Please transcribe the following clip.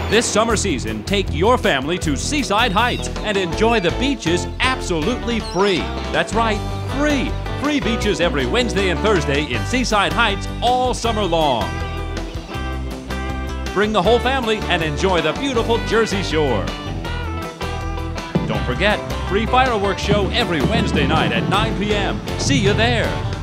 This summer season, take your family to Seaside Heights and enjoy the beaches absolutely free. That's right, free. Free beaches every Wednesday and Thursday in Seaside Heights all summer long. Bring the whole family and enjoy the beautiful Jersey Shore. Don't forget, free fireworks show every Wednesday night at 9 p.m. See you there.